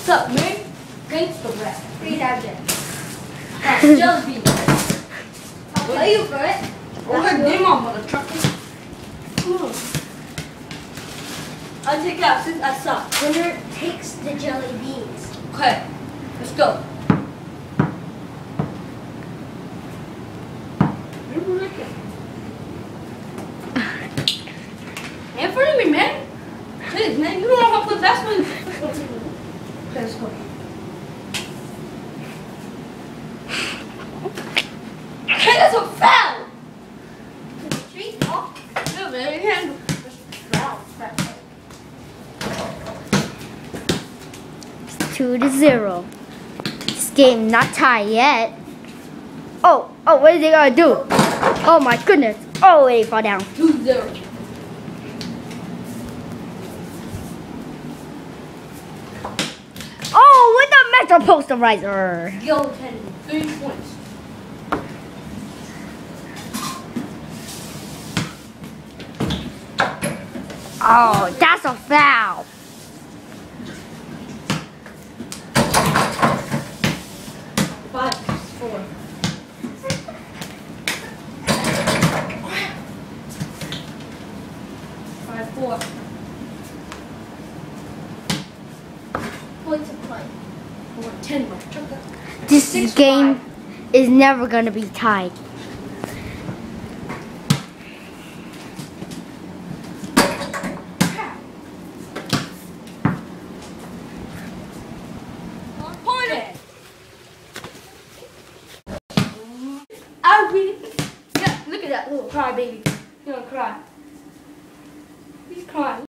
up, man? Gangsta rap. Free that shit. Jelly bean. I'll play you for it. Okay, game on, mother trucker. Come on. I'll take it out since I suck. Winner takes the jelly beans. Okay, let's go. In front of me, man. Please, man, you don't know how to put that one. Let's go. Hey, that's a foul! Treat off. No, man, you can't. Foul. 2-0. This game not tied yet. Oh, what is he gonna do? Oh my goodness. Oh, he fall down. 2-0. Oh, with the Metro Posterizer. Yo, 10, 3 points. Oh, that's a foul. Five, 4. Five, 4. Points of play. 4, 10. This 6, game 5. is never gonna be tied. I really, yeah, look at that little crybaby. He's gonna cry.